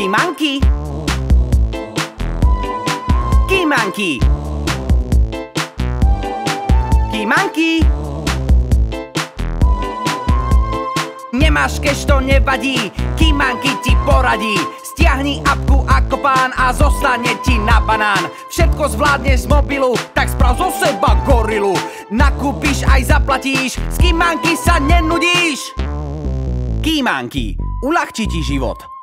Keymanky. Keymanky. Keymanky. Nemáš cash, to nevadí, Keymanky ti poradí. Stiahni apku ako pán a zostane ti na banán. Všetko zvládneš z mobilu, tak sprav zo seba gorilu. Nakúpiš aj zaplatíš, s Keymanky sa nenudíš. Keymanky, uľahčí ti život.